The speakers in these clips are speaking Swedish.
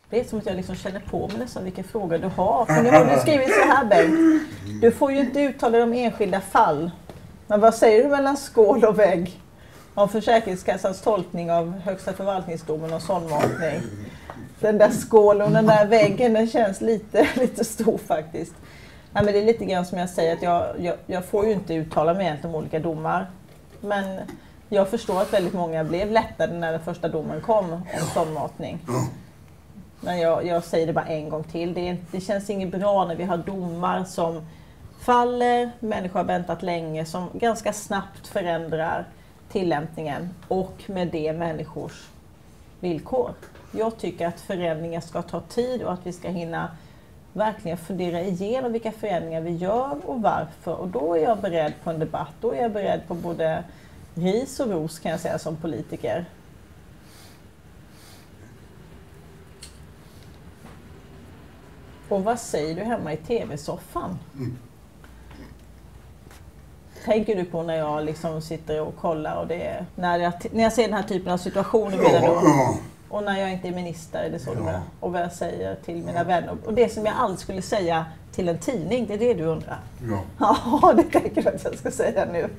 Det är som att jag liksom känner på mig nästan vilka frågor du har. För nu har du skrivit så här, Bengt. Du får ju inte uttala de enskilda fall. Men vad säger du mellan skål och vägg om Försäkringskassans tolkning av Högsta förvaltningsdomen och sondmatning? Den där skålen och den där väggen, den känns lite stor faktiskt. Ja, men det är lite grann som jag säger att jag får ju inte uttala mig egentligen om olika domar. Men jag förstår att väldigt många blev lättade när den första domen kom om sondmatning. Men jag säger det bara en gång till. Det känns inget bra när vi har domar som faller, människor har väntat länge, som ganska snabbt förändrar tillämpningen och med det människors villkor. Jag tycker att förändringar ska ta tid och att vi ska hinna verkligen fundera igenom vilka förändringar vi gör och varför. Och då är jag beredd på en debatt. Då är jag beredd på både ris och ros, kan jag säga, som politiker. Och vad säger du hemma i tv-soffan? Tänker du på när jag liksom sitter och kollar och när jag ser den här typen av situationer och när jag inte är minister, är det så du och vad jag säger till mina vänner och det som jag aldrig skulle säga till en tidning, det är det du undrar? Ja, det tänker du att jag ska säga nu.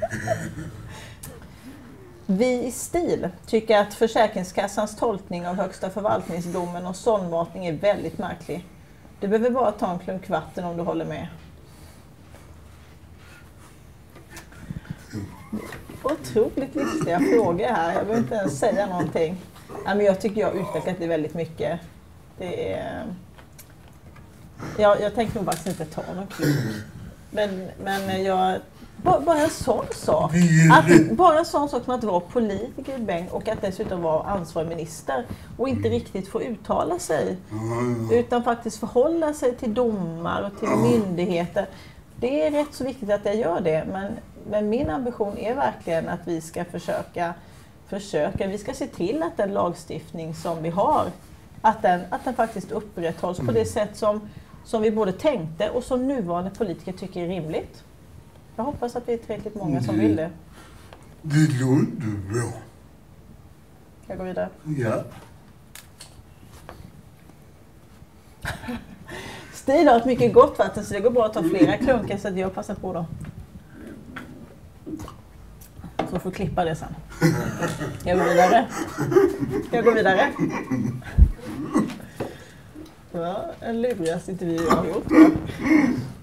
Vi i STIL tycker att Försäkringskassans tolkning av Högsta förvaltningsdomen och sondmatning är väldigt märklig. Du behöver bara ta en klunk vatten om du håller med. Otroligt viktiga frågor här. Jag behöver inte ens säga någonting. Ja, men jag tycker jag har utvecklat det väldigt mycket. Det är... Jag tänker nog faktiskt inte ta någon klunk. Men jag... Bara en sån sak. Bara en sån sak som att vara politiker, Bengt, och att dessutom vara ansvarig minister och inte riktigt få uttala sig. Utan faktiskt förhålla sig till domar och till myndigheter. Det är rätt så viktigt att jag gör det. Men min ambition är verkligen att vi ska försöka. Vi ska se till att den lagstiftning som vi har, att den faktiskt upprätthålls på det sätt som vi både tänkte och som nuvarande politiker tycker är rimligt. Jag hoppas att vi är tillräckligt många som vill det. Det låter bra. Jag går vidare. Ja. Stil har ett mycket gott vatten så det går bra att ta flera klunkar så att jag passar på då. Så får klippa det sen. Jag går vidare. Det var en lurigaste intervju jag har gjort.